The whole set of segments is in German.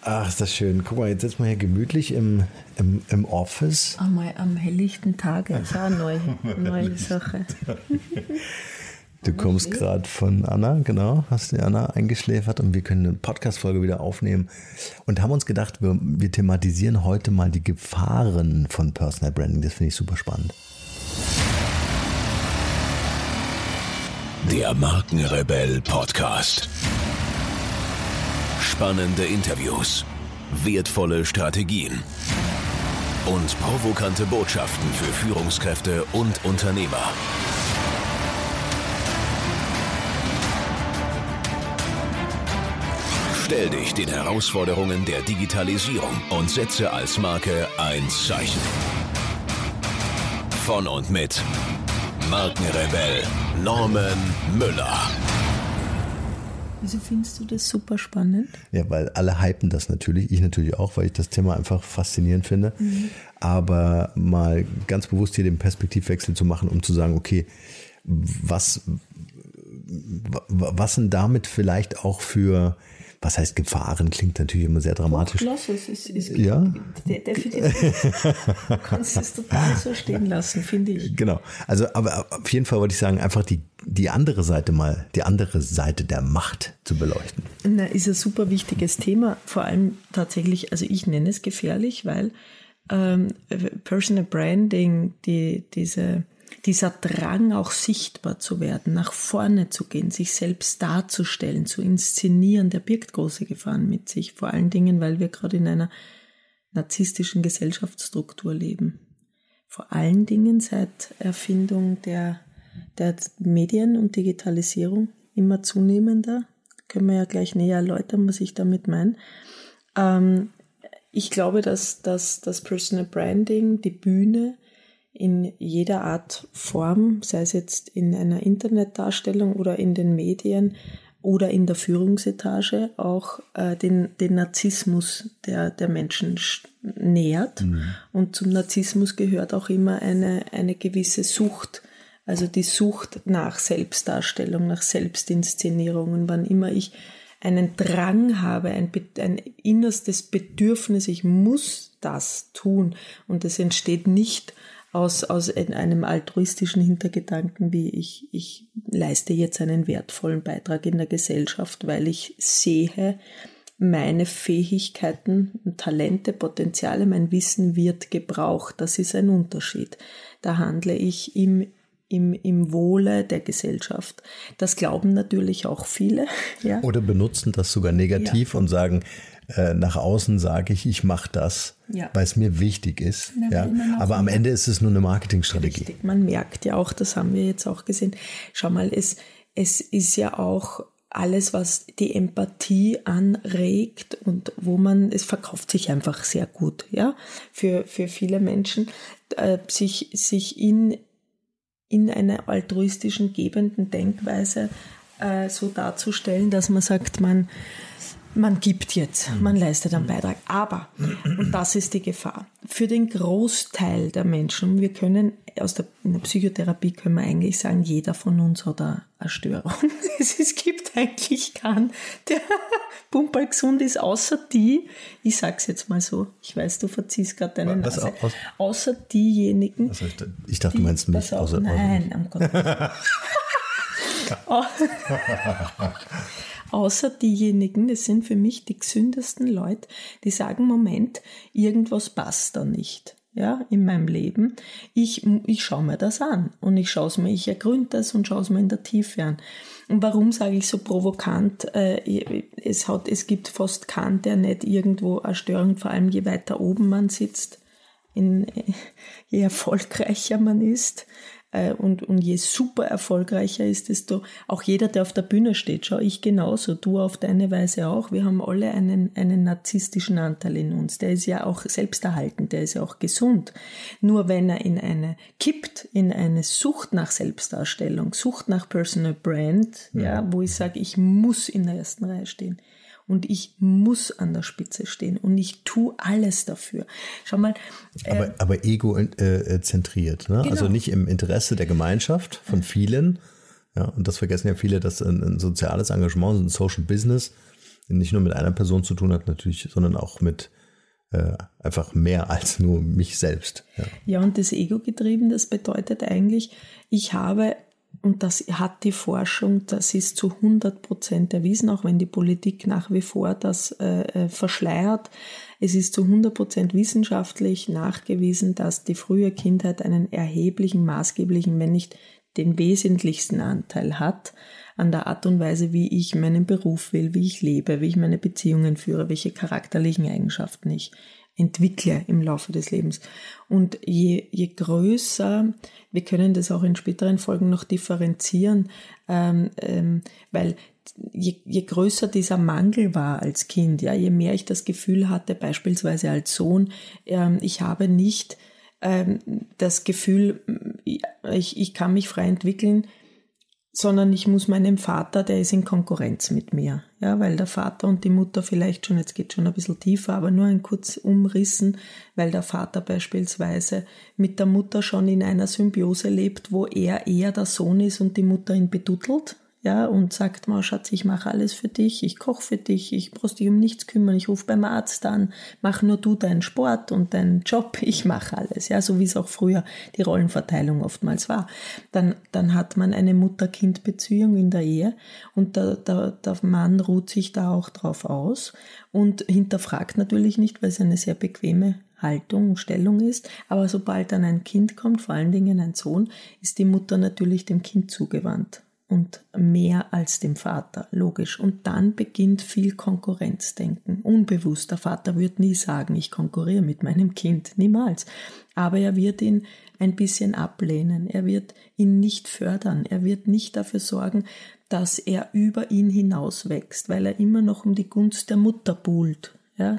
Ach, ist das schön. Guck mal, jetzt sitzen wir hier gemütlich im Office. Am helllichten Tag, das ist auch eine neue Sache. Du kommst gerade von Anna, genau, hast die Anna eingeschläfert und wir können eine Podcast-Folge wieder aufnehmen und haben uns gedacht, wir thematisieren heute mal die Gefahren von Personal Branding. Das finde ich super spannend. Der Markenrebell Podcast. Spannende Interviews, wertvolle Strategien und provokante Botschaften für Führungskräfte und Unternehmer. Stell dich den Herausforderungen der Digitalisierung und setze als Marke ein Zeichen. Von und mit Markenrebell Norman Müller. Wieso findest du das super spannend? Ja, weil alle hypen das natürlich, ich natürlich auch, weil ich das Thema einfach faszinierend finde. Aber mal ganz bewusst hier den Perspektivwechsel zu machen, um zu sagen, okay, was sind damit vielleicht auch für, was heißt Gefahren, klingt natürlich immer sehr dramatisch. Lass es, ja? Definitiv. Du kannst es total so stehen lassen, finde ich. Genau, also aber auf jeden Fall wollte ich sagen, einfach die andere Seite mal, die andere Seite der Macht zu beleuchten. Na, ist ein super wichtiges Thema, vor allem tatsächlich, also ich nenne es gefährlich, weil Personal Branding, dieser Drang, auch sichtbar zu werden, nach vorne zu gehen, sich selbst darzustellen, zu inszenieren, der birgt große Gefahren mit sich. Vor allen Dingen, weil wir gerade in einer narzisstischen Gesellschaftsstruktur leben. Vor allen Dingen seit Erfindung der Medien und Digitalisierung immer zunehmender. Können wir ja gleich näher erläutern, was ich damit meine. Ich glaube, dass das Personal Branding, die Bühne, in jeder Art Form, sei es jetzt in einer Internetdarstellung oder in den Medien oder in der Führungsetage, auch den Narzissmus der Menschen nähert. Und zum Narzissmus gehört auch immer eine gewisse Sucht, also die Sucht nach Selbstdarstellung, nach Selbstinszenierung. Und wann immer ich einen Drang habe, ein innerstes Bedürfnis, ich muss das tun, und es entsteht nicht aus einem altruistischen Hintergedanken, wie ich leiste jetzt einen wertvollen Beitrag in der Gesellschaft, weil ich sehe, meine Fähigkeiten, Talente, Potenziale, mein Wissen wird gebraucht. Das ist ein Unterschied. Da handle ich im Wohle der Gesellschaft. Das glauben natürlich auch viele. Ja. Oder benutzen das sogar negativ und sagen, nach außen sage ich mache das, weil es mir wichtig ist. Ja. Aber am Ende ist es nur eine Marketingstrategie. Richtig. Man merkt ja auch, das haben wir jetzt auch gesehen. Schau mal, es ist ja auch alles, was die Empathie anregt und es verkauft sich einfach sehr gut, ja, für viele Menschen, sich in einer altruistischen, gebenden Denkweise so darzustellen, dass man sagt, man gibt jetzt, man leistet einen Beitrag. Aber, und das ist die Gefahr, für den Großteil der Menschen, wir können in der Psychotherapie können wir eigentlich sagen, jeder von uns hat eine Störung. Es gibt eigentlich keinen, der pumperl gesund ist, außer die, ich sag's jetzt mal so, ich weiß, du verziehst gerade deine Nase, außer diejenigen. Also ich dachte, du meinst mich. Nein, am Gott. Außer diejenigen, das sind für mich die gesündesten Leute, die sagen, Moment, irgendwas passt da nicht, ja, in meinem Leben. Ich schaue mir das an und ich ergründe das und schaue es mir in der Tiefe an. Und warum sage ich so provokant, es gibt fast keinen, der nicht irgendwo eine Störung, vor allem je weiter oben man sitzt, je erfolgreicher man ist, und je super erfolgreicher ist, desto auch jeder, der auf der Bühne steht, schau, ich genauso, du auf deine Weise auch, wir haben alle einen narzisstischen Anteil in uns, der ist ja auch selbsterhaltend, der ist ja auch gesund. Nur wenn er in eine Sucht nach Selbstdarstellung, Sucht nach Personal Brand, ja, wo ich sage, ich muss in der ersten Reihe stehen, und ich muss an der Spitze stehen und ich tue alles dafür. Schau mal. Aber ego-zentriert, ne? Genau. Also nicht im Interesse der Gemeinschaft von vielen. Ja, und das vergessen ja viele, dass ein soziales Engagement, ein Social Business nicht nur mit einer Person zu tun hat natürlich, sondern auch mit einfach mehr als nur mich selbst. Ja, und das Ego-getrieben, das bedeutet eigentlich, ich habe, und das hat die Forschung, das ist zu 100% erwiesen, auch wenn die Politik nach wie vor das verschleiert. Es ist zu 100% wissenschaftlich nachgewiesen, dass die frühe Kindheit einen erheblichen, maßgeblichen, wenn nicht den wesentlichsten Anteil hat an der Art und Weise, wie ich meinen Beruf will, wie ich lebe, wie ich meine Beziehungen führe, welche charakterlichen Eigenschaften ich entwickle im Laufe des Lebens. Und je größer, wir können das auch in späteren Folgen noch differenzieren, weil je größer dieser Mangel war als Kind, ja, je mehr ich das Gefühl hatte, beispielsweise als Sohn, ich habe nicht das Gefühl, ich kann mich frei entwickeln, sondern ich muss meinem Vater, der ist in Konkurrenz mit mir, ja, weil der Vater und die Mutter vielleicht schon, jetzt geht schon ein bisschen tiefer, aber nur ein kurz umrissen, weil der Vater beispielsweise mit der Mutter schon in einer Symbiose lebt, wo er eher der Sohn ist und die Mutter ihn betuttelt, ja, und sagt mal, Schatz, ich mache alles für dich, ich koche für dich, ich brauchst dich um nichts kümmern, ich rufe beim Arzt an, mach nur du deinen Sport und deinen Job, ich mache alles, ja, so wie es auch früher die Rollenverteilung oftmals war. Dann hat man eine Mutter-Kind-Beziehung in der Ehe und der Mann ruht sich da auch drauf aus und hinterfragt natürlich nicht, weil es eine sehr bequeme Haltung und Stellung ist, aber sobald dann ein Kind kommt, vor allen Dingen ein Sohn, ist die Mutter natürlich dem Kind zugewandt. Und mehr als dem Vater, logisch. Und dann beginnt viel Konkurrenzdenken, unbewusst. Der Vater wird nie sagen, ich konkurriere mit meinem Kind, niemals. Aber er wird ihn ein bisschen ablehnen, er wird ihn nicht fördern, er wird nicht dafür sorgen, dass er über ihn hinaus wächst, weil er immer noch um die Gunst der Mutter buhlt. Ja?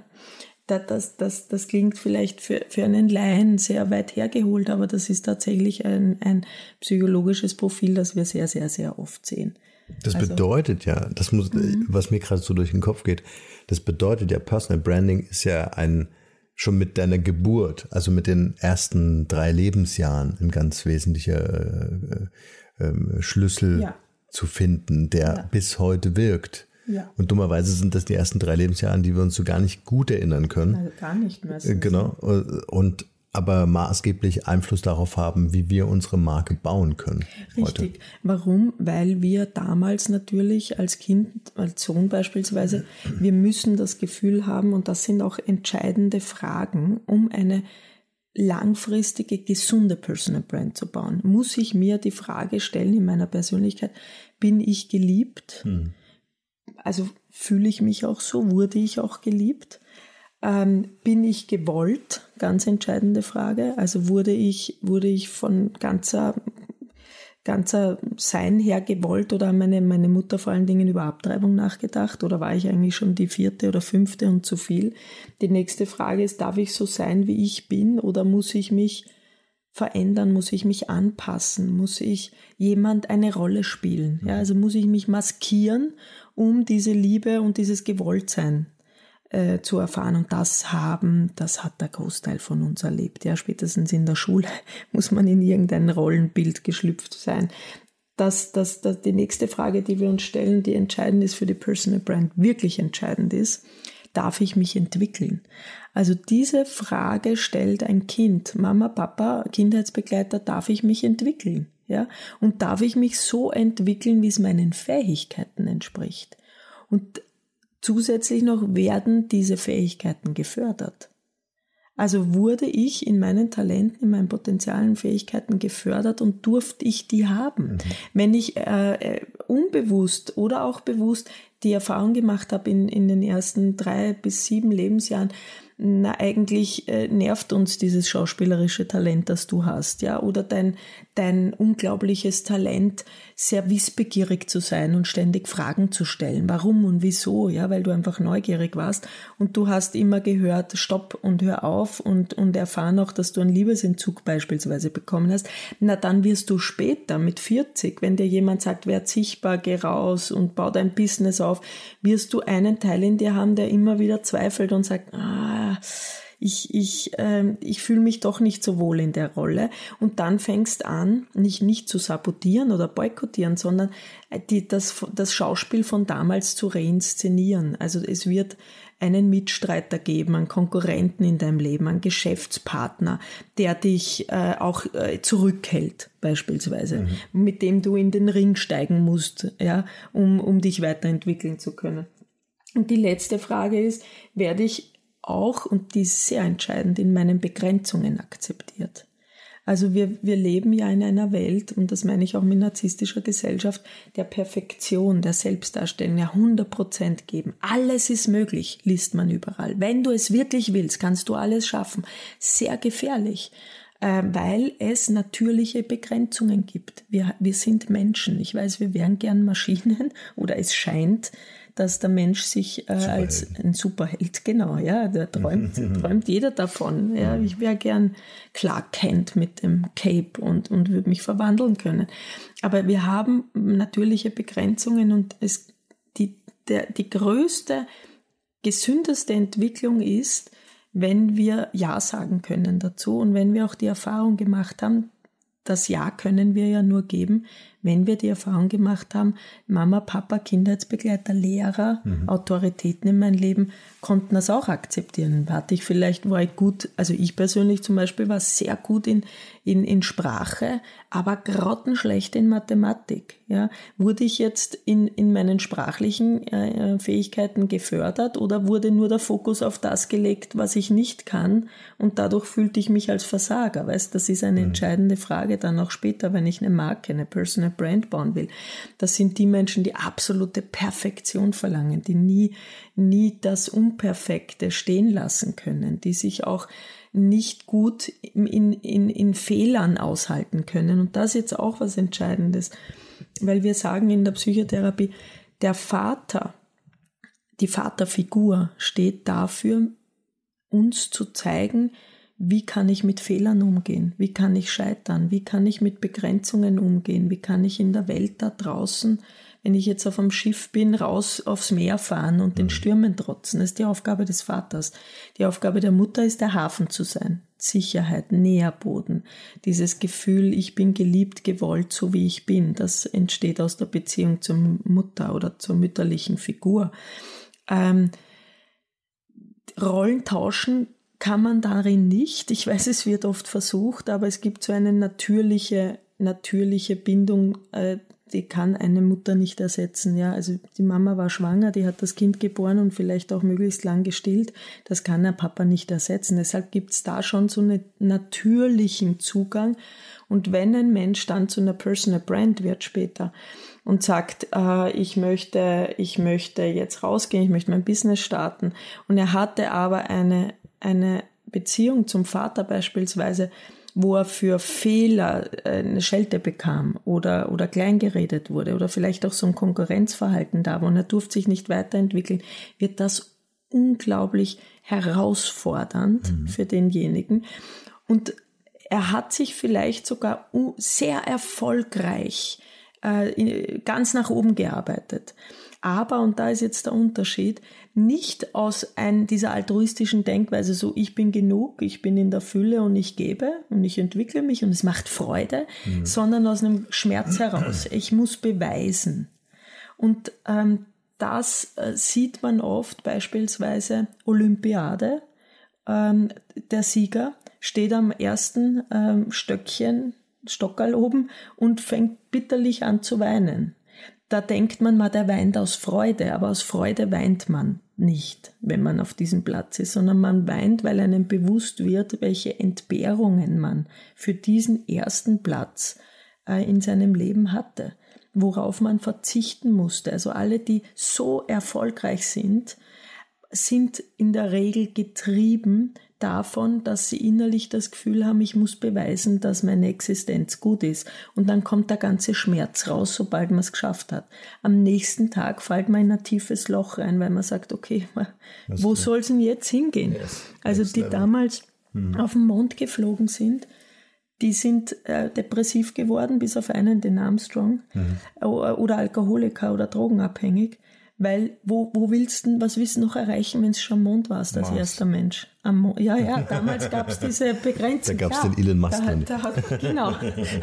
Das klingt vielleicht für einen Laien sehr weit hergeholt, aber das ist tatsächlich ein psychologisches Profil, das wir sehr, sehr, sehr oft sehen. Das bedeutet ja, was mir gerade so durch den Kopf geht, das bedeutet ja, Personal Branding ist ja schon mit deiner Geburt, also mit den ersten 3 Lebensjahren ein ganz wesentlicher Schlüssel zu finden, der bis heute wirkt. Ja. Und dummerweise sind das die ersten 3 Lebensjahre, an die wir uns so gar nicht gut erinnern können. Also gar nicht mehr. Genau. Und aber maßgeblich Einfluss darauf haben, wie wir unsere Marke bauen können. Richtig. Heute. Warum? Weil wir damals natürlich als Kind, als Sohn beispielsweise, wir müssen das Gefühl haben, und das sind auch entscheidende Fragen, um eine langfristige, gesunde Personal Brand zu bauen. Muss ich mir die Frage stellen in meiner Persönlichkeit, bin ich geliebt? Also fühle ich mich auch so, wurde ich auch geliebt? Bin ich gewollt? Ganz entscheidende Frage. Also wurde ich von ganzer Sein her gewollt oder meine Mutter vor allen Dingen über Abtreibung nachgedacht oder war ich eigentlich schon die 4. oder 5. und zu viel? Die nächste Frage ist, darf ich so sein, wie ich bin oder muss ich mich verändern, muss ich mich anpassen, muss ich jemand eine Rolle spielen? Ja, also muss ich mich maskieren, um diese Liebe und dieses Gewolltsein zu erfahren. Und das hat der Großteil von uns erlebt. Ja, spätestens in der Schule muss man in irgendein Rollenbild geschlüpft sein. Die nächste Frage, die wir uns stellen, die entscheidend ist für die Personal Brand, wirklich entscheidend ist, darf ich mich entwickeln? Also diese Frage stellt ein Kind, Mama, Papa, Kindheitsbegleiter, darf ich mich entwickeln? Ja? Und darf ich mich so entwickeln, wie es meinen Fähigkeiten entspricht? Und zusätzlich noch werden diese Fähigkeiten gefördert. Also wurde ich in meinen Talenten, in meinen potenzialen Fähigkeiten gefördert und durfte ich die haben. Wenn ich unbewusst oder auch bewusst die Erfahrung gemacht habe in den ersten 3 bis 7 Lebensjahren, eigentlich nervt uns dieses schauspielerische Talent, das du hast, ja, oder dein unglaubliches Talent, sehr wissbegierig zu sein und ständig Fragen zu stellen. Warum und wieso? Ja, weil du einfach neugierig warst und du hast immer gehört, stopp und hör auf und erfahren auch, dass du einen Liebesentzug beispielsweise bekommen hast. Na, dann wirst du später mit 40, wenn dir jemand sagt, werd sichtbar, geh raus und bau dein Business auf, wirst du einen Teil in dir haben, der immer wieder zweifelt und sagt, ich fühle mich doch nicht so wohl in der Rolle. Und dann fängst an, nicht zu sabotieren oder boykottieren, sondern das Schauspiel von damals zu reinszenieren. Also es wird einen Mitstreiter geben, einen Konkurrenten in deinem Leben, einen Geschäftspartner, der dich auch zurückhält, beispielsweise, mit dem du in den Ring steigen musst, ja, um dich weiterentwickeln zu können. Und die letzte Frage ist, werde ich auch, und die ist sehr entscheidend, in meinen Begrenzungen akzeptiert? Also wir leben ja in einer Welt, und das meine ich auch mit narzisstischer Gesellschaft, der Perfektion, der Selbstdarstellung, ja 100% geben. Alles ist möglich, liest man überall. Wenn du es wirklich willst, kannst du alles schaffen. Sehr gefährlich, weil es natürliche Begrenzungen gibt. Wir sind Menschen. Ich weiß, wir wären gern Maschinen, oder es scheint, dass der Mensch sich als ein Superheld, genau, ja, der träumt jeder davon. Ja, ich wäre gern Clark Kent mit dem Cape und würde mich verwandeln können. Aber wir haben natürliche Begrenzungen, und die größte, gesündeste Entwicklung ist, wenn wir Ja sagen können dazu, und wenn wir auch die Erfahrung gemacht haben, das Ja können wir ja nur geben, wenn wir die Erfahrung gemacht haben, Mama, Papa, Kindheitsbegleiter, Lehrer, Autoritäten in meinem Leben konnten das auch akzeptieren. War ich gut, also ich persönlich zum Beispiel war sehr gut in Sprache, aber grottenschlecht in Mathematik. Ja. Wurde ich jetzt in meinen sprachlichen Fähigkeiten gefördert, oder wurde nur der Fokus auf das gelegt, was ich nicht kann, und dadurch fühlte ich mich als Versager? Weißt, das ist eine entscheidende Frage dann auch später, wenn ich eine Marke, eine Personal Brand bauen will. Das sind die Menschen, die absolute Perfektion verlangen, die nie das Unperfekte stehen lassen können, die sich auch nicht gut in Fehlern aushalten können. Und das ist jetzt auch was Entscheidendes, weil wir sagen in der Psychotherapie, der Vater, die Vaterfigur steht dafür, uns zu zeigen, wie kann ich mit Fehlern umgehen, wie kann ich scheitern, wie kann ich mit Begrenzungen umgehen, wie kann ich in der Welt da draußen, wenn ich jetzt auf einem Schiff bin, raus aufs Meer fahren und den Stürmen trotzen. Das ist die Aufgabe des Vaters. Die Aufgabe der Mutter ist, der Hafen zu sein. Sicherheit, Nährboden, dieses Gefühl, ich bin geliebt, gewollt, so wie ich bin, das entsteht aus der Beziehung zur Mutter oder zur mütterlichen Figur. Rollen tauschen kann man darin nicht. Ich weiß, es wird oft versucht, aber es gibt so eine natürliche Bindung, die kann eine Mutter nicht ersetzen. Ja, also die Mama war schwanger, die hat das Kind geboren und vielleicht auch möglichst lang gestillt. Das kann der Papa nicht ersetzen. Deshalb gibt es da schon so einen natürlichen Zugang. Und wenn ein Mensch dann zu einer Personal Brand wird später und sagt, ich möchte jetzt rausgehen, ich möchte mein Business starten, und er hatte aber eine Beziehung zum Vater beispielsweise, wo er für Fehler eine Schelte bekam oder kleingeredet wurde oder vielleicht auch so ein Konkurrenzverhalten da war und er durfte sich nicht weiterentwickeln, wird das unglaublich herausfordernd für denjenigen. Und er hat sich vielleicht sogar sehr erfolgreich ganz nach oben gearbeitet. Aber, und da ist jetzt der Unterschied, nicht aus dieser altruistischen Denkweise, so ich bin genug, ich bin in der Fülle und ich gebe und ich entwickle mich und es macht Freude, sondern aus einem Schmerz heraus. Ich muss beweisen. Und das sieht man oft, beispielsweise Olympiade. Der Sieger steht am ersten Stockerl oben und fängt bitterlich an zu weinen. Da denkt man mal, der weint aus Freude, aber aus Freude weint man nicht, wenn man auf diesem Platz ist, sondern man weint, weil einem bewusst wird, welche Entbehrungen man für diesen ersten Platz in seinem Leben hatte, worauf man verzichten musste. Also alle, die so erfolgreich sind in der Regel getrieben davon, dass sie innerlich das Gefühl haben, ich muss beweisen, dass meine Existenz gut ist. Und dann kommt der ganze Schmerz raus, sobald man es geschafft hat. Am nächsten Tag fällt man in ein tiefes Loch rein, weil man sagt, okay, wo soll es denn jetzt hingehen? Also die damals auf den Mond geflogen sind, die sind depressiv geworden, bis auf einen, den Armstrong, oder Alkoholiker oder drogenabhängig, Weil was willst du noch erreichen, wenn es schon am Mond warst als erster Mensch? Ja, damals gab es diese Begrenzung. Da gab es den Elon Musk. Genau.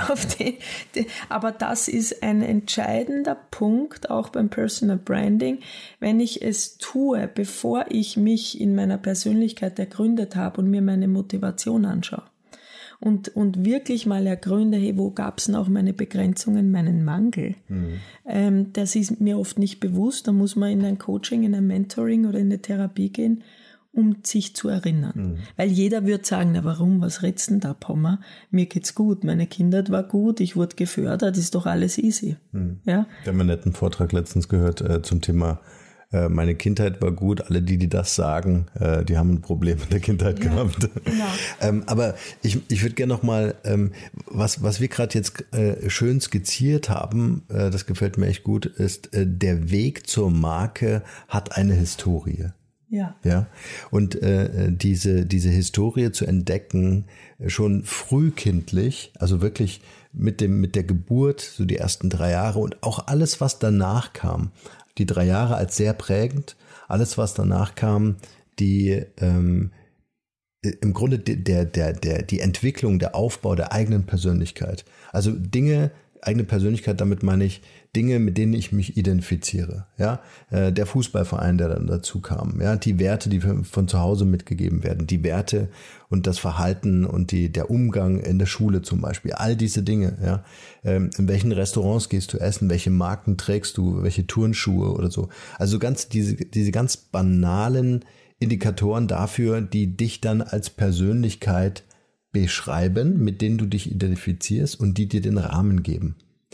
Aber das ist ein entscheidender Punkt, auch beim Personal Branding. Wenn ich es tue, bevor ich mich in meiner Persönlichkeit ergründet habe und mir meine Motivation anschaue. Und wirklich mal ergründe, hey, wo gab es denn auch meine Begrenzungen, meinen Mangel? Das ist mir oft nicht bewusst. Da muss man in ein Coaching, in ein Mentoring oder in eine Therapie gehen, um sich zu erinnern. Weil jeder wird sagen, na warum, was redst denn da, Pommer? Mir geht's gut, meine Kindheit war gut, ich wurde gefördert, ist doch alles easy. Ja? Wir haben einen netten Vortrag letztens gehört zum Thema meine Kindheit war gut, alle die das sagen, die haben ein Problem mit der Kindheit gehabt. Genau. Aber ich würde gerne nochmal, was wir gerade jetzt schön skizziert haben, das gefällt mir echt gut, ist, der Weg zur Marke hat eine Historie. Ja. Und diese Historie zu entdecken, schon frühkindlich, also wirklich mit der Geburt, so die ersten 3 Jahre und auch alles, was danach kam, die 3 Jahre als sehr prägend, alles, was danach kam, die im Grunde die Entwicklung, der Aufbau der eigenen Persönlichkeit. Also eigene Persönlichkeit, damit meine ich Dinge, mit denen ich mich identifiziere. Ja, der Fußballverein, der dann dazu kam. Ja, die Werte, die von zu Hause mitgegeben werden, die Werte und das Verhalten und der Umgang in der Schule zum Beispiel. All diese Dinge. Ja, in welchen Restaurants gehst du essen? Welche Marken trägst du? Welche Turnschuhe oder so? Also diese ganz banalen Indikatoren dafür, die dich dann als Persönlichkeit beschreiben, mit denen du dich identifizierst und die dir den Rahmen geben.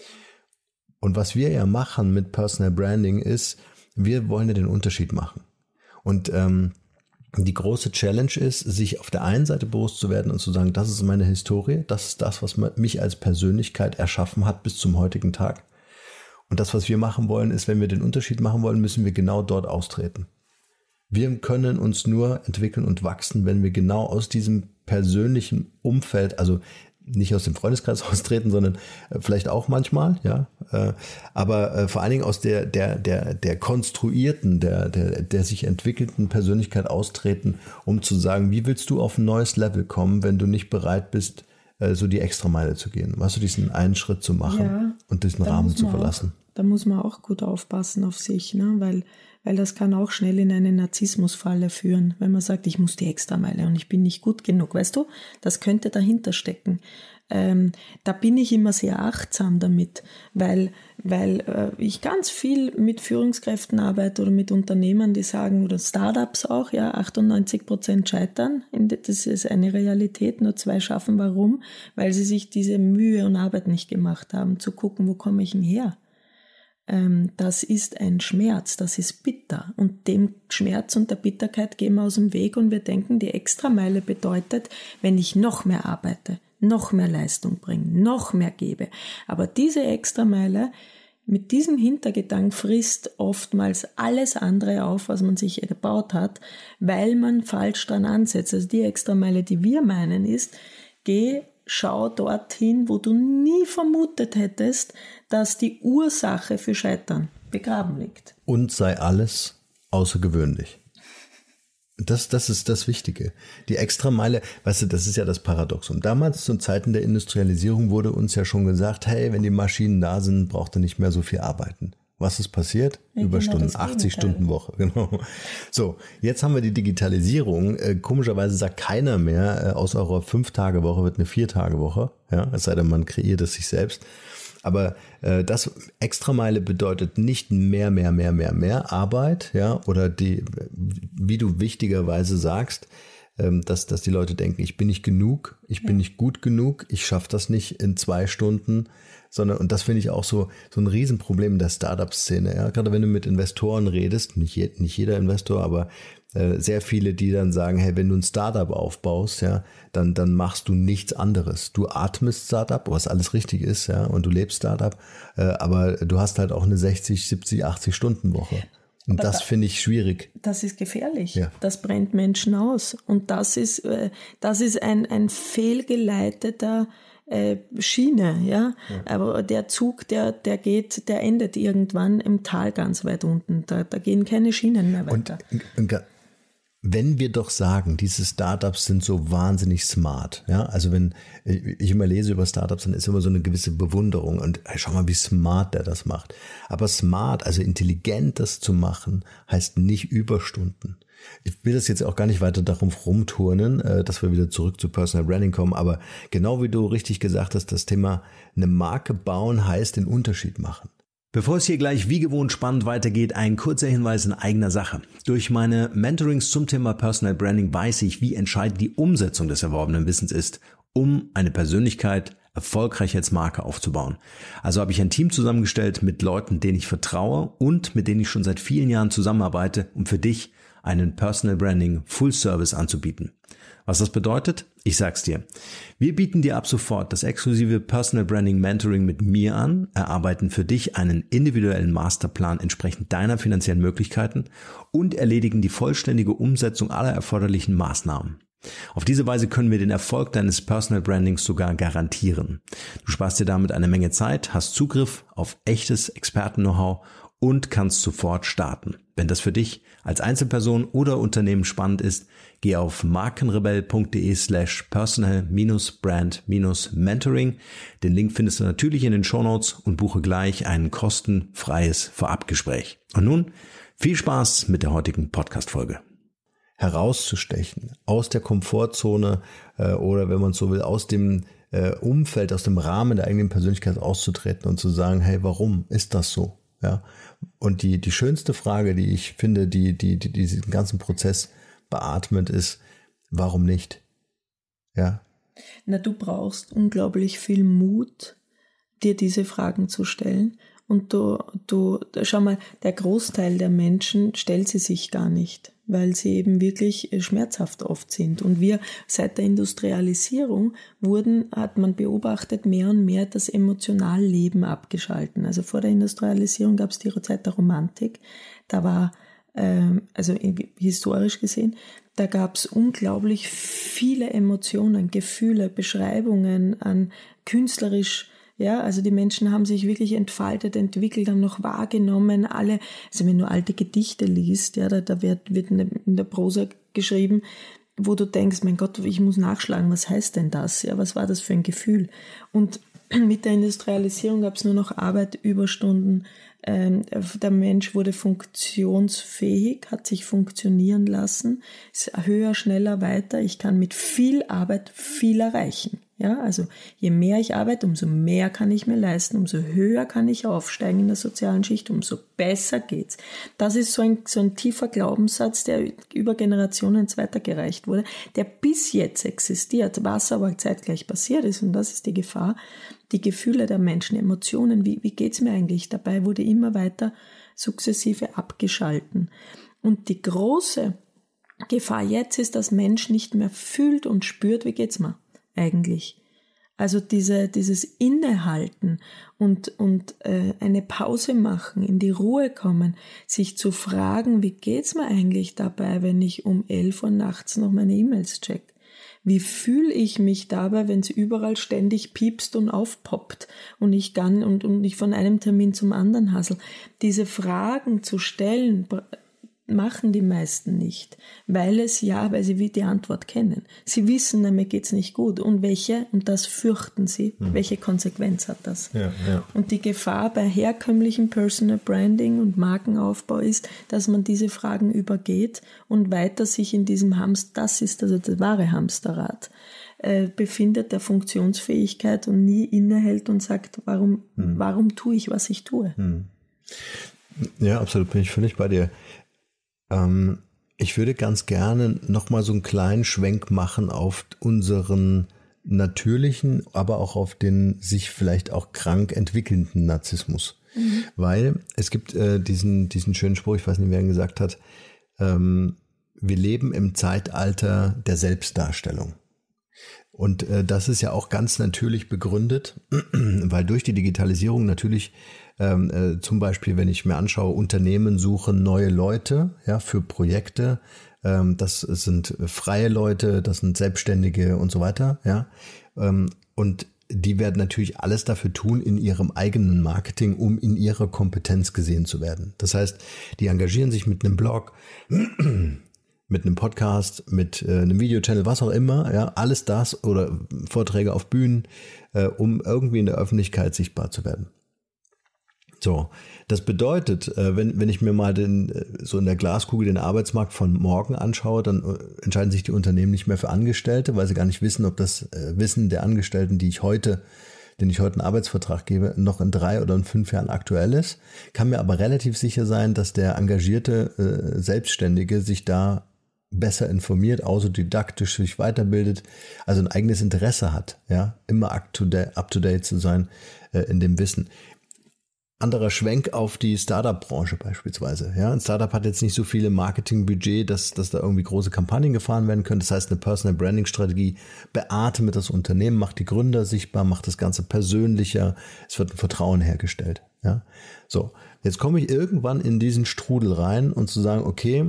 Und was wir ja machen mit Personal Branding ist, wir wollen ja den Unterschied machen. Und die große Challenge ist, sich auf der einen Seite bewusst zu werden und zu sagen, das ist meine Historie, das ist das, was mich als Persönlichkeit erschaffen hat bis zum heutigen Tag. Und das, was wir machen wollen, ist, wenn wir den Unterschied machen wollen, müssen wir genau dort austreten. Wir können uns nur entwickeln und wachsen, wenn wir genau aus diesem persönlichen Umfeld, also nicht aus dem Freundeskreis austreten, sondern vielleicht auch manchmal, ja, aber vor allen Dingen aus der konstruierten, der sich entwickelten Persönlichkeit austreten, um zu sagen, wie willst du auf ein neues Level kommen, wenn du nicht bereit bist, so die Extrameile zu gehen, weißt du, diesen einen Schritt zu machen und diesen Rahmen zu verlassen. Da muss man auch gut aufpassen auf sich, ne? Weil das kann auch schnell in eine Narzissmusfalle führen, wenn man sagt, ich muss die Extrameile und ich bin nicht gut genug, weißt du? Das könnte dahinter stecken. Da bin ich immer sehr achtsam damit, weil ich ganz viel mit Führungskräften arbeite oder mit Unternehmern, die sagen, oder Startups auch, ja, 98% scheitern. Das ist eine Realität, nur 2 schaffen. Warum? Weil sie sich diese Mühe und Arbeit nicht gemacht haben, zu gucken, wo komme ich denn her? Das ist ein Schmerz, das ist bitter und dem Schmerz und der Bitterkeit gehen wir aus dem Weg und wir denken, die Extrameile bedeutet, wenn ich noch mehr arbeite, noch mehr Leistung bringe, noch mehr gebe. Aber diese Extrameile mit diesem Hintergedanken frisst oftmals alles andere auf, was man sich gebaut hat, weil man falsch dran ansetzt. Also die Extrameile, die wir meinen, ist, schau dorthin, wo du nie vermutet hättest, dass die Ursache für Scheitern begraben liegt. Und sei alles außergewöhnlich. Das ist das Wichtige. Die Extrameile, weißt du, das ist ja das Paradoxum. Damals zu Zeiten der Industrialisierung wurde uns ja schon gesagt, hey, wenn die Maschinen da sind, braucht ihr nicht mehr so viel arbeiten. Was ist passiert? Überstunden, 80-Stunden-Woche, genau. So, jetzt haben wir die Digitalisierung. Komischerweise sagt keiner mehr, aus eurer 5-Tage-Woche wird eine 4-Tage-Woche. Ja, es sei denn, man kreiert es sich selbst. Aber das Extrameile bedeutet nicht mehr Arbeit, ja, oder wie du wichtigerweise sagst, dass die Leute denken, ich bin nicht genug, ich bin nicht gut genug, ich schaffe das nicht in 2 Stunden, sondern, und das finde ich auch so ein Riesenproblem in der Startup-Szene, ja, gerade wenn du mit Investoren redest, nicht jeder Investor, aber sehr viele, die dann sagen, hey, wenn du ein Startup aufbaust, ja, dann machst du nichts anderes. Du atmest Startup, was alles richtig ist, ja, und du lebst Startup, aber du hast halt auch eine 60, 70, 80-Stunden-Woche. Und das finde ich schwierig. Das ist gefährlich. Ja. Das brennt Menschen aus. Und das ist ein fehlgeleiteter Schiene, ja. Aber der Zug, der endet irgendwann im Tal ganz weit unten. Da gehen keine Schienen mehr weiter. Und wenn wir doch sagen, diese Startups sind so wahnsinnig smart, ja, also wenn ich immer lese über Startups, dann ist immer so eine gewisse Bewunderung und hey, schau mal, wie smart der das macht. Aber smart, also intelligent das zu machen, heißt nicht Überstunden. Ich will das jetzt auch gar nicht weiter darum rumturnen, dass wir wieder zurück zu Personal Branding kommen, aber genau wie du richtig gesagt hast, das Thema eine Marke bauen heißt den Unterschied machen. Bevor es hier gleich wie gewohnt spannend weitergeht, ein kurzer Hinweis in eigener Sache. Durch meine Mentorings zum Thema Personal Branding weiß ich, wie entscheidend die Umsetzung des erworbenen Wissens ist, um eine Persönlichkeit erfolgreich als Marke aufzubauen. Also habe ich ein Team zusammengestellt mit Leuten, denen ich vertraue und mit denen ich schon seit vielen Jahren zusammenarbeite, um für dich einen Personal Branding Full Service anzubieten. Was das bedeutet? Ich sag's dir. Wir bieten dir ab sofort das exklusive Personal Branding Mentoring mit mir an, erarbeiten für dich einen individuellen Masterplan entsprechend deiner finanziellen Möglichkeiten und erledigen die vollständige Umsetzung aller erforderlichen Maßnahmen. Auf diese Weise können wir den Erfolg deines Personal Brandings sogar garantieren. Du sparst dir damit eine Menge Zeit, hast Zugriff auf echtes Experten-Know-how und kannst sofort starten. Wenn das für dich als Einzelperson oder Unternehmen spannend ist, geh auf markenrebell.de/personal-brand-mentoring. Den Link findest du natürlich in den Shownotes und buche gleich ein kostenfreies Vorabgespräch. Und nun viel Spaß mit der heutigen Podcast-Folge. Herauszustechen, aus der Komfortzone oder wenn man so will, aus dem Umfeld, aus dem Rahmen der eigenen Persönlichkeit auszutreten und zu sagen, hey, warum ist das so? Ja. Und die schönste Frage, die ich finde, die diesen ganzen Prozess beatmet, ist, warum nicht? Ja. Na, du brauchst unglaublich viel Mut, dir diese Fragen zu stellen. Und schau mal, der Großteil der Menschen stellt sie sich gar nicht, weil sie eben wirklich schmerzhaft oft sind. Und wir, seit der Industrialisierung hat man beobachtet, mehr und mehr das Emotionalleben abgeschalten. Also vor der Industrialisierung gab es die Zeit der Romantik. Da war, also historisch gesehen, da gab es unglaublich viele Emotionen, Gefühle, Beschreibungen an künstlerisch. Ja, also die Menschen haben sich wirklich entfaltet, entwickelt, haben noch wahrgenommen, also wenn du alte Gedichte liest, ja, da wird in der Prosa geschrieben, wo du denkst, mein Gott, ich muss nachschlagen, was heißt denn das? Ja, was war das für ein Gefühl? Und mit der Industrialisierung gab es nur noch Arbeit, Überstunden, der Mensch wurde funktionsfähig, hat sich funktionieren lassen, ist höher, schneller, weiter, ich kann mit viel Arbeit viel erreichen. Ja, also je mehr ich arbeite, umso mehr kann ich mir leisten, umso höher kann ich aufsteigen in der sozialen Schicht, umso besser geht's. Das ist so ein tiefer Glaubenssatz, der über Generationen weitergereicht wurde, der bis jetzt existiert, was aber zeitgleich passiert ist, und das ist die Gefahr, die Gefühle der Menschen, Emotionen, wie geht's mir eigentlich dabei, wurde immer weiter sukzessive abgeschalten. Und die große Gefahr jetzt ist, dass Mensch nicht mehr fühlt und spürt, wie geht's mir eigentlich. Also dieses Innehalten und eine Pause machen, in die Ruhe kommen, sich zu fragen, wie geht's mir eigentlich dabei, wenn ich um 11 Uhr nachts noch meine E-Mails check? Wie fühle ich mich dabei, wenn es überall ständig piepst und aufpoppt und ich von einem Termin zum anderen hassel? Diese Fragen zu stellen, machen die meisten nicht, weil sie die Antwort kennen. Sie wissen, mir geht's nicht gut. Und das fürchten sie, welche Konsequenz hat das? Ja. Und die Gefahr bei herkömmlichem Personal Branding und Markenaufbau ist, dass man diese Fragen übergeht und weiter sich in diesem das ist also das wahre Hamsterrad, befindet der Funktionsfähigkeit und nie innehält und sagt, warum tue ich, was ich tue? Ja, absolut, bin ich völlig bei dir. Ich würde ganz gerne nochmal so einen kleinen Schwenk machen auf unseren natürlichen, aber auch auf den sich vielleicht auch krank entwickelnden Narzissmus. Weil es gibt diesen schönen Spruch, ich weiß nicht, wer ihn gesagt hat, wir leben im Zeitalter der Selbstdarstellung. Und das ist ja auch ganz natürlich begründet, weil durch die Digitalisierung natürlich zum Beispiel, wenn ich mir anschaue, Unternehmen suchen neue Leute, ja, für Projekte. Das sind freie Leute, das sind Selbstständige und so weiter, ja. Und die werden natürlich alles dafür tun in ihrem eigenen Marketing, um in ihrer Kompetenz gesehen zu werden. Das heißt, die engagieren sich mit einem Blog, mit einem Podcast, mit einem Videochannel, was auch immer, ja, alles das oder Vorträge auf Bühnen, um irgendwie in der Öffentlichkeit sichtbar zu werden. So, das bedeutet, wenn ich mir mal so in der Glaskugel den Arbeitsmarkt von morgen anschaue, dann entscheiden sich die Unternehmen nicht mehr für Angestellte, weil sie gar nicht wissen, ob das Wissen der Angestellten, denen ich heute einen Arbeitsvertrag gebe, noch in 3 oder in 5 Jahren aktuell ist. Kann mir aber relativ sicher sein, dass der engagierte Selbstständige sich da besser informiert, autodidaktisch sich weiterbildet, also ein eigenes Interesse hat, ja, immer up to date zu sein in dem Wissen. Anderer Schwenk auf die Startup-Branche beispielsweise. Ja, ein Startup hat jetzt nicht so viele Marketingbudget, dass da irgendwie große Kampagnen gefahren werden können. Das heißt, eine Personal Branding Strategie beatmet das Unternehmen, macht die Gründer sichtbar, macht das Ganze persönlicher. Es wird ein Vertrauen hergestellt. Ja, so. Jetzt komme ich irgendwann in diesen Strudel rein und zu sagen, okay,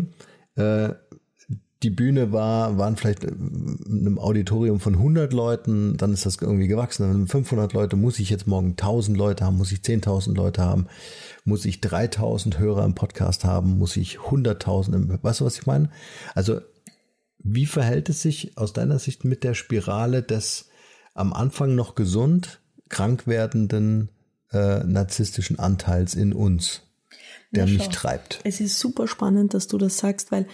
die Bühne waren vielleicht in einem Auditorium von 100 Leuten, dann ist das irgendwie gewachsen. Dann 500 Leute, muss ich jetzt morgen 1000 Leute haben, muss ich 10.000 Leute haben, muss ich 3000 Hörer im Podcast haben, muss ich 100.000, weißt du, was ich meine? Also, wie verhält es sich aus deiner Sicht mit der Spirale des am Anfang noch gesund, krank werdenden narzisstischen Anteils in uns, der mich treibt? Es ist super spannend, dass du das sagst, weil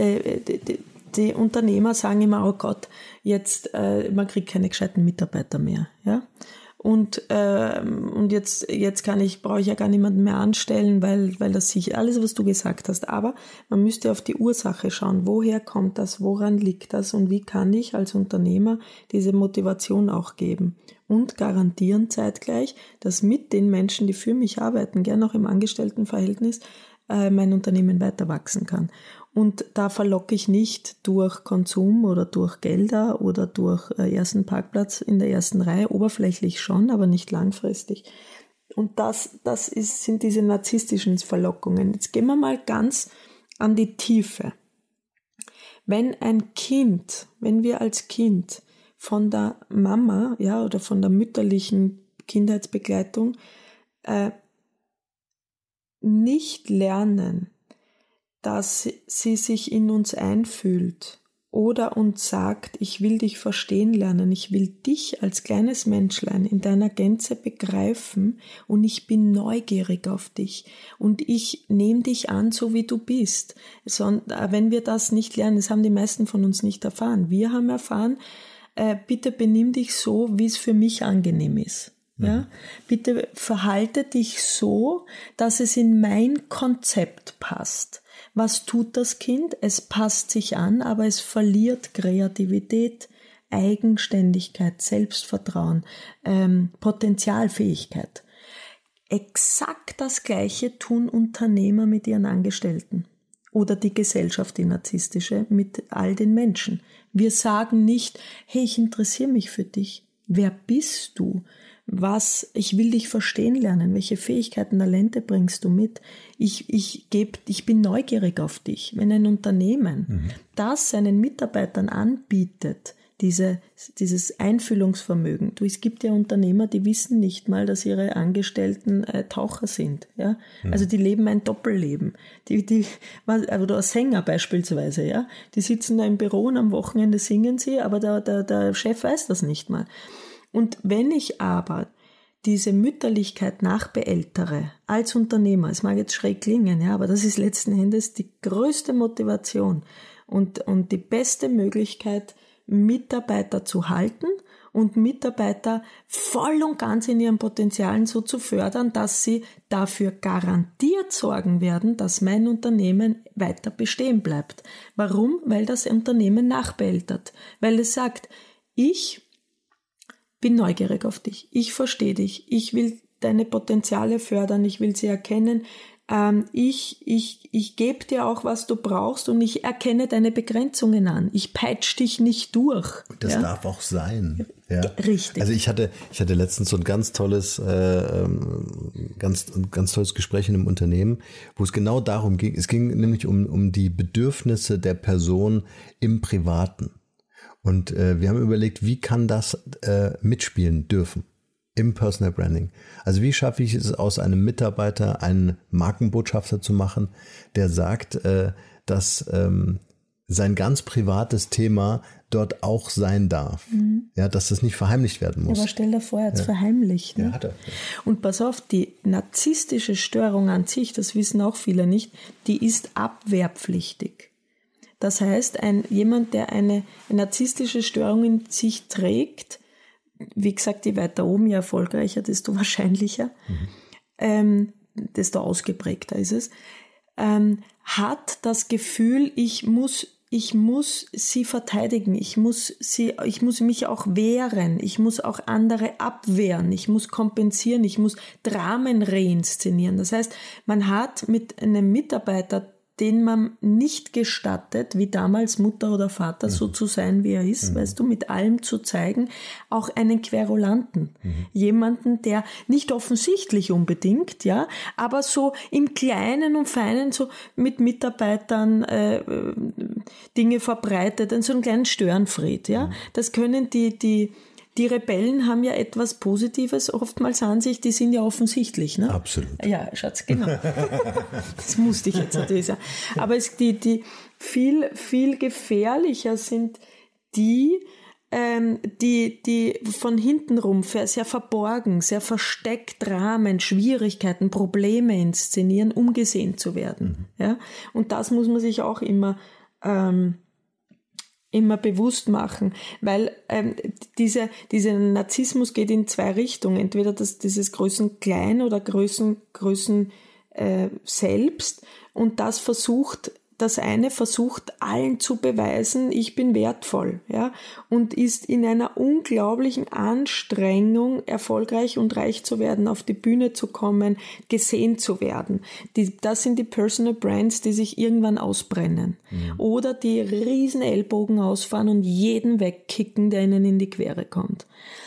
die Unternehmer sagen immer, oh Gott, jetzt man kriegt keine gescheiten Mitarbeiter mehr, ja. Und jetzt brauche ich ja gar niemanden mehr anstellen, weil das sich alles, was du gesagt hast. Aber man müsste auf die Ursache schauen. Woher kommt das? Woran liegt das? Und wie kann ich als Unternehmer diese Motivation auch geben? Und garantieren zeitgleich, dass mit den Menschen, die für mich arbeiten, gern auch im Angestelltenverhältnis, mein Unternehmen weiter wachsen kann. Und da verlocke ich nicht durch Konsum oder durch Gelder oder durch ersten Parkplatz in der ersten Reihe, oberflächlich schon, aber nicht langfristig. Und das sind diese narzisstischen Verlockungen. Jetzt gehen wir mal ganz an die Tiefe. Wenn wir als Kind von der Mama, ja, oder von der mütterlichen Kindheitsbegleitung nicht lernen, dass sie sich in uns einfühlt oder uns sagt, ich will dich verstehen lernen, ich will dich als kleines Menschlein in deiner Gänze begreifen und ich bin neugierig auf dich und ich nehme dich an, so wie du bist. Wenn wir das nicht lernen, das haben die meisten von uns nicht erfahren. Wir haben erfahren, bitte benimm dich so, wie es für mich angenehm ist. Ja, bitte verhalte dich so, dass es in mein Konzept passt. Was tut das Kind? Es passt sich an, aber es verliert Kreativität, Eigenständigkeit, Selbstvertrauen, Potenzialfähigkeit. Exakt das Gleiche tun Unternehmer mit ihren Angestellten oder die Gesellschaft, die narzisstische, mit all den Menschen. Wir sagen nicht, hey, ich interessiere mich für dich. Wer bist du? Ich will dich verstehen lernen, welche Fähigkeiten, Talente bringst du mit? Ich bin neugierig auf dich. Wenn ein Unternehmen das seinen Mitarbeitern anbietet, dieses Einfühlungsvermögen. Es gibt ja Unternehmer, die wissen nicht mal, dass ihre Angestellten Taucher sind. Ja? Also die leben ein Doppelleben. Oder Sänger beispielsweise. Ja? Die sitzen da im Büro und am Wochenende singen sie, aber der Chef weiß das nicht mal. Und wenn ich aber diese Mütterlichkeit nachbeältere als Unternehmer, es mag jetzt schräg klingen, ja, aber das ist letzten Endes die größte Motivation und die beste Möglichkeit, Mitarbeiter zu halten und Mitarbeiter voll und ganz in ihren Potenzialen so zu fördern, dass sie dafür garantiert sorgen werden, dass mein Unternehmen weiter bestehen bleibt. Warum? Weil das Unternehmen nachbeältert. Weil es sagt, ich bin neugierig auf dich, ich verstehe dich, ich will deine Potenziale fördern, ich will sie erkennen, ich gebe dir auch, was du brauchst und ich erkenne deine Begrenzungen an. Ich peitsche dich nicht durch. Das darf auch sein. Ja. Richtig. Also ich hatte letztens so ein ganz tolles Gespräch in einem Unternehmen, wo es genau darum ging. Es ging nämlich um die Bedürfnisse der Person im Privaten. Und wir haben überlegt, wie kann das mitspielen dürfen im Personal Branding? Also wie schaffe ich es, aus einem Mitarbeiter einen Markenbotschafter zu machen, der sagt, dass sein ganz privates Thema dort auch sein darf. Ja, dass das nicht verheimlicht werden muss. Aber stell dir vor, er hat es verheimlicht. Ne? Ja, hat er. Und pass auf, die narzisstische Störung an sich, das wissen auch viele nicht, die ist abwehrpflichtig. Das heißt, jemand, der eine narzisstische Störung in sich trägt, wie gesagt, je weiter oben, je erfolgreicher, desto wahrscheinlicher, desto ausgeprägter ist es, hat das Gefühl, ich muss sie verteidigen, ich muss mich auch wehren, ich muss auch andere abwehren, ich muss kompensieren, ich muss Dramen reinszenieren. Das heißt, man hat mit einem Mitarbeiter, den man nicht gestattet, wie damals Mutter oder Vater, so zu sein, wie er ist, weißt du, mit allem zu zeigen, auch einen Querulanten. Jemanden, der nicht offensichtlich unbedingt, ja, aber so im Kleinen und Feinen so mit Mitarbeitern Dinge verbreitet, so einen kleinen Störenfried, ja. Das können die Rebellen haben ja etwas Positives oftmals an sich, die sind ja offensichtlich. Ne? Absolut. Ja, Schatz, genau. Das musste ich jetzt natürlich sagen. Aber die viel, viel gefährlicher sind die von hinten rum sehr verborgen, sehr versteckt Dramen, Schwierigkeiten, Probleme inszenieren, um gesehen zu werden. Ja? Und das muss man sich auch immer bewusst machen, weil dieser Narzissmus geht in zwei Richtungen. Entweder dieses Größen-Klein oder Größen selbst, und das eine versucht allen zu beweisen, ich bin wertvoll, ja, und ist in einer unglaublichen Anstrengung, erfolgreich und reich zu werden, auf die Bühne zu kommen, gesehen zu werden. Das sind die Personal Brands, die sich irgendwann ausbrennen. Oder die riesen Ellbogen ausfahren und jeden wegkicken, der ihnen in die Quere kommt.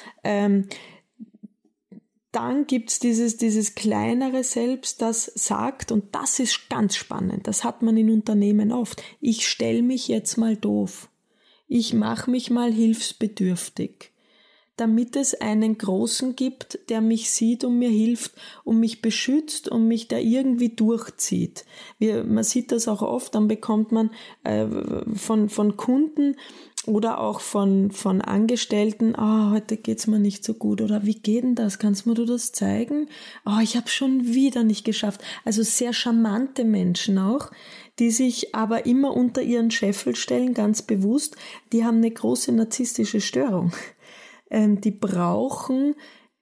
Dann gibt's dieses kleinere Selbst, das sagt, und das ist ganz spannend, das hat man in Unternehmen oft, ich stelle mich jetzt mal doof, ich mache mich mal hilfsbedürftig, damit es einen Großen gibt, der mich sieht und mir hilft und mich beschützt und mich da irgendwie durchzieht. Man sieht das auch oft, dann bekommt man von Kunden oder auch von Angestellten, heute geht's mir nicht so gut, oder wie geht denn das? Kannst mir du das zeigen? Ich habe schon wieder nicht geschafft. Also sehr charmante Menschen auch, die sich aber immer unter ihren Scheffel stellen, ganz bewusst. Die haben eine große narzisstische Störung. Die brauchen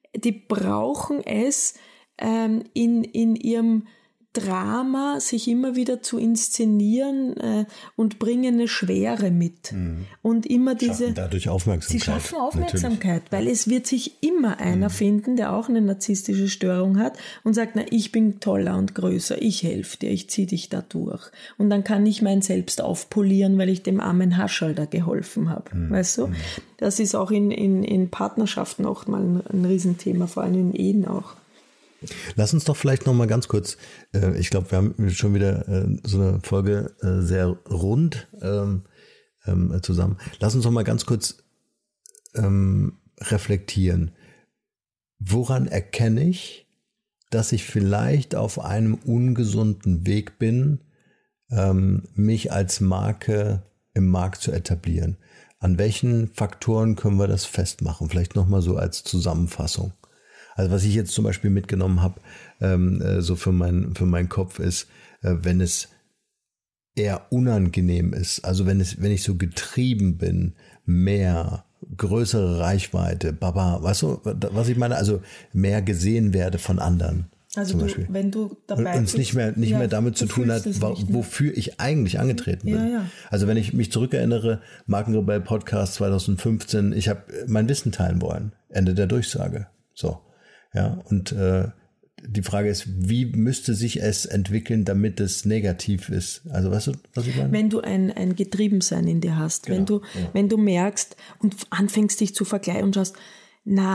es, in ihrem Drama sich immer wieder zu inszenieren und bringen eine Schwere mit. Und immer schaffen dadurch Aufmerksamkeit. Sie schaffen Aufmerksamkeit, natürlich. weil es wird sich immer einer finden, der auch eine narzisstische Störung hat und sagt, ich bin toller und größer, ich helfe dir, ich ziehe dich da durch. Und dann kann ich mein Selbst aufpolieren, weil ich dem armen Hascherl da geholfen habe. Weißt du? Das ist auch in Partnerschaften auch mal ein Riesenthema, vor allem in Ehen auch. Lass uns doch vielleicht noch mal ganz kurz, ich glaube, wir haben schon wieder so eine Folge sehr rund zusammen. Lass uns doch mal ganz kurz reflektieren. Woran erkenne ich, dass ich vielleicht auf einem ungesunden Weg bin, mich als Marke im Markt zu etablieren? An welchen Faktoren können wir das festmachen? Vielleicht noch mal so als Zusammenfassung. Also was ich jetzt zum Beispiel mitgenommen habe, so für meinen Kopf ist, wenn es eher unangenehm ist, also wenn ich so getrieben bin, mehr, größere Reichweite, weißt du, was ich meine? Also mehr gesehen werde von anderen. Also wenn du dabei bist. Und es nicht mehr damit zu tun hat, wofür ich eigentlich angetreten bin. Ja. Also wenn ich mich zurückerinnere, Markenrebell Podcast 2015, ich habe mein Wissen teilen wollen. Ende der Durchsage. So. Ja, und die Frage ist, wie müsste sich es entwickeln, damit es negativ ist? Also weißt du, was ich meine? Wenn du ein Getriebensein in dir hast, genau, wenn du merkst und anfängst dich zu vergleichen und schaust,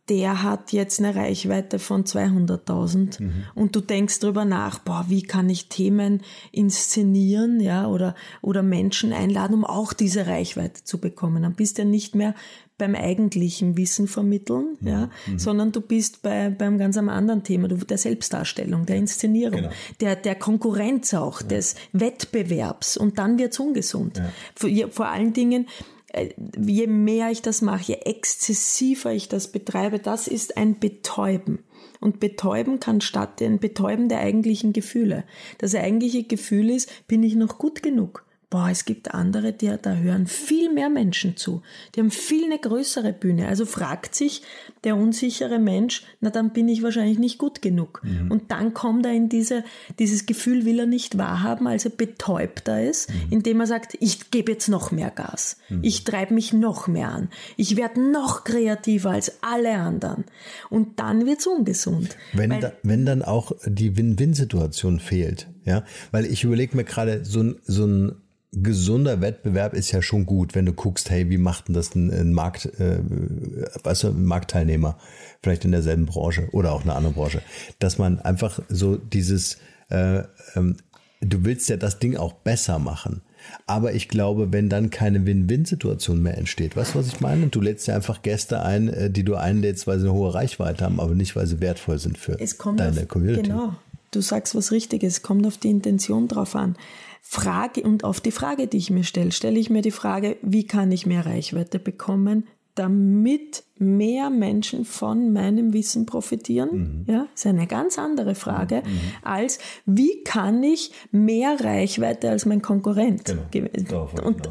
der hat jetzt eine Reichweite von 200.000 und du denkst drüber nach, wie kann ich Themen inszenieren, ja, oder Menschen einladen, um auch diese Reichweite zu bekommen. Dann bist du ja nicht mehr beim eigentlichen Wissen vermitteln, sondern du bist beim ganz einem anderen Thema, der Selbstdarstellung, der Inszenierung, der Konkurrenz auch, des Wettbewerbs, und dann wird's ungesund. Ja. Vor allen Dingen, je mehr ich das mache, je exzessiver ich das betreibe, das ist ein Betäuben. Und Betäuben kann ein Betäuben der eigentlichen Gefühle. Das eigentliche Gefühl ist, bin ich noch gut genug? Es gibt andere, da hören viel mehr Menschen zu. Die haben viel eine größere Bühne. Also fragt sich der unsichere Mensch, dann bin ich wahrscheinlich nicht gut genug. Und dann kommt er in dieses Gefühl, will er nicht wahrhaben, also betäubt er es, indem er sagt, ich gebe jetzt noch mehr Gas. Ich treibe mich noch mehr an. Ich werde noch kreativer als alle anderen. Und dann wird's ungesund. Wenn dann auch die Win-Win-Situation fehlt, ja, weil ich überlege mir gerade, so ein gesunder Wettbewerb ist ja schon gut, wenn du guckst, hey, wie macht denn das ein Marktteilnehmer, vielleicht in derselben Branche oder auch einer anderen Branche, dass man einfach so dieses, du willst ja das Ding auch besser machen. Aber ich glaube, wenn dann keine Win-Win-Situation mehr entsteht, weißt du, was ich meine? Du lädst ja einfach Gäste ein, die du einlädst, weil sie eine hohe Reichweite haben, aber nicht, weil sie wertvoll sind für deine Community. Genau, du sagst was Richtiges, es kommt auf die Intention drauf an. Und auf die Frage, die ich mir stelle ich mir die Frage, wie kann ich mehr Reichweite bekommen, damit mehr Menschen von meinem Wissen profitieren? Ja, ist eine ganz andere Frage, als wie kann ich mehr Reichweite als mein Konkurrent? Genau.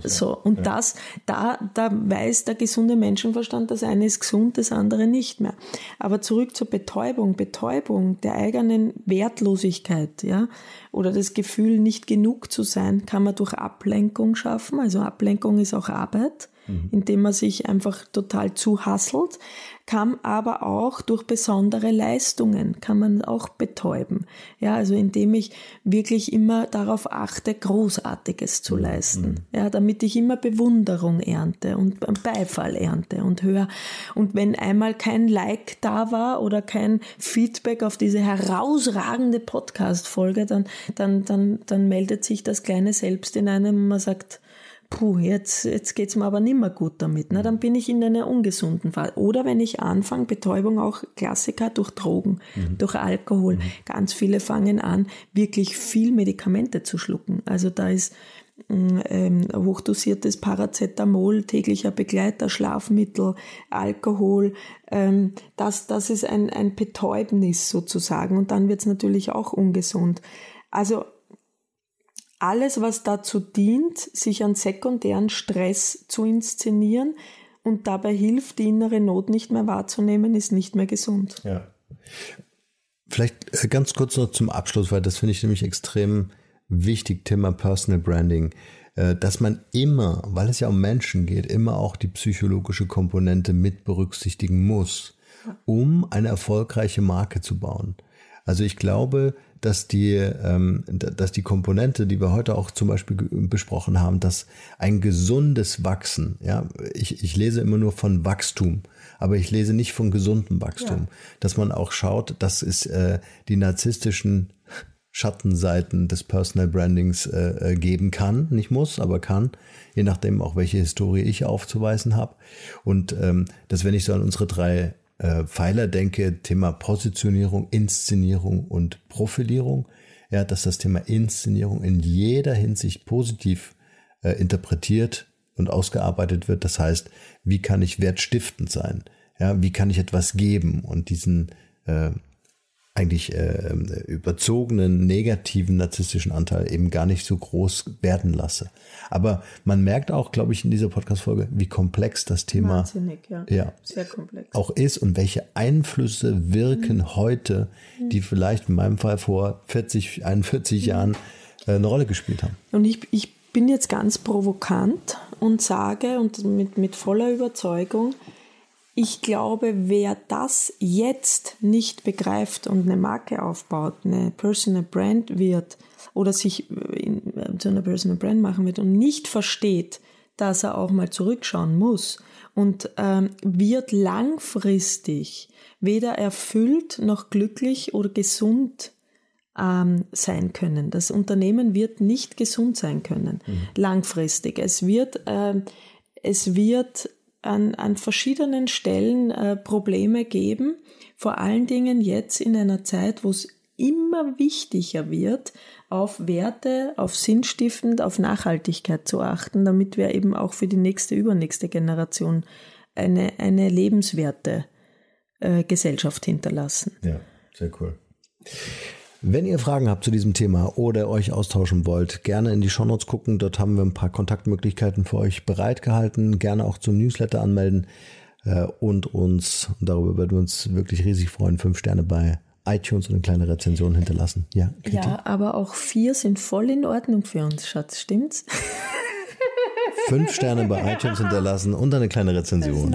Da weiß der gesunde Menschenverstand, das eine ist gesund, das andere nicht mehr. Aber zurück zur Betäubung der eigenen Wertlosigkeit, ja, oder das Gefühl, nicht genug zu sein, kann man durch Ablenkung schaffen. Also Ablenkung ist auch Arbeit, indem man sich einfach total zuhasselt, kann aber auch durch besondere Leistungen, kann man auch betäuben. Ja, also indem ich wirklich immer darauf achte, Großartiges zu leisten. Ja, damit ich immer Bewunderung ernte und Beifall ernte und höre. Und wenn einmal kein Like da war oder kein Feedback auf diese herausragende Podcast-Folge, dann meldet sich das kleine Selbst in einem und man sagt, jetzt geht's mir aber nicht mehr gut damit. Na, dann bin ich in einer ungesunden Phase. Oder wenn ich anfange, Betäubung auch Klassiker durch Drogen, durch Alkohol. Ganz viele fangen an, wirklich viel Medikamente zu schlucken. Also da ist hochdosiertes Paracetamol, täglicher Begleiter, Schlafmittel, Alkohol. Das ist ein Betäubnis sozusagen. Und dann wird's natürlich auch ungesund. Also alles, was dazu dient, sich an sekundären Stress zu inszenieren und dabei hilft, die innere Not nicht mehr wahrzunehmen, ist nicht mehr gesund. Ja. Vielleicht ganz kurz noch zum Abschluss, weil das finde ich nämlich extrem wichtig, Thema Personal Branding, dass man immer, weil es ja um Menschen geht, immer auch die psychologische Komponente mit berücksichtigen muss, um eine erfolgreiche Marke zu bauen. Also ich glaube, dass die Komponente, die wir heute auch zum Beispiel besprochen haben, dass ein gesundes Wachsen, ja, ich lese immer nur von Wachstum, aber ich lese nicht von gesundem Wachstum, dass man auch schaut, dass es die narzisstischen Schattenseiten des Personal Brandings geben kann, nicht muss, aber kann, je nachdem auch welche Historie ich aufzuweisen habe. Und dass, wenn ich so an unsere 3 Pfeiler denke, Thema Positionierung, Inszenierung und Profilierung, ja, dass das Thema Inszenierung in jeder Hinsicht positiv interpretiert und ausgearbeitet wird. Das heißt, wie kann ich wertstiftend sein? Ja, wie kann ich etwas geben und diesen eigentlich überzogenen, negativen, narzisstischen Anteil eben gar nicht so groß werden lasse. Aber man merkt auch, glaube ich, in dieser Podcast-Folge, wie komplex das Thema sehr komplex auch ist und welche Einflüsse wirken heute, die vielleicht in meinem Fall vor 41 Jahren eine Rolle gespielt haben. Und ich bin jetzt ganz provokant und sage, und mit voller Überzeugung, ich glaube, wer das jetzt nicht begreift und eine Marke aufbaut, eine Personal Brand wird oder sich zu einer Personal Brand machen wird und nicht versteht, dass er auch mal zurückschauen muss und wird langfristig weder erfüllt noch glücklich oder gesund sein können. Das Unternehmen wird nicht gesund sein können, langfristig. Es wird an verschiedenen Stellen Probleme geben, vor allen Dingen jetzt in einer Zeit, wo es immer wichtiger wird, auf Werte, auf sinnstiftend, auf Nachhaltigkeit zu achten, damit wir eben auch für die nächste, übernächste Generation eine lebenswerte Gesellschaft hinterlassen. Ja, sehr cool. Wenn ihr Fragen habt zu diesem Thema oder euch austauschen wollt, gerne in die Shownotes gucken. Dort haben wir ein paar Kontaktmöglichkeiten für euch bereitgehalten. Gerne auch zum Newsletter anmelden und darüber würden wir uns wirklich riesig freuen, 5 Sterne bei iTunes und eine kleine Rezension hinterlassen. Ja, ja, aber auch 4 sind voll in Ordnung für uns, Schatz, stimmt's? 5 Sterne bei iTunes hinterlassen und eine kleine Rezension.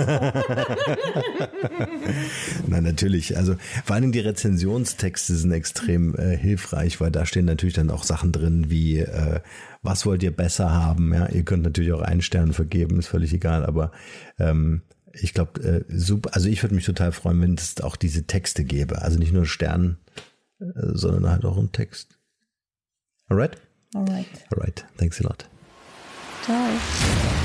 Nein, natürlich. Also vor allem die Rezensionstexte sind extrem hilfreich, weil da stehen natürlich dann auch Sachen drin wie was wollt ihr besser haben? Ja, ihr könnt natürlich auch 1 Stern vergeben, ist völlig egal, aber ich glaube, super. Also ich würde mich total freuen, wenn es auch diese Texte gäbe. Also nicht nur Stern, sondern halt auch ein Text. Alright? Alright. Alright. Thanks a lot. Ciao.